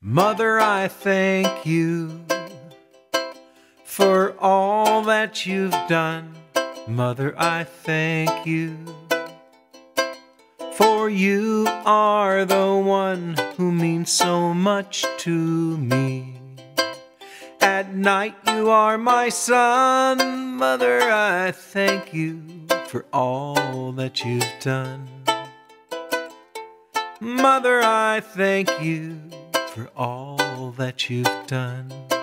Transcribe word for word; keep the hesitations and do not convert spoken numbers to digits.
Mother, I thank you for all that you've done. Mother, I thank you, for you are the one who means so much to me. At night you are my sun. Mother, I thank you for all that you've done. Mother, I thank you for all that you've done.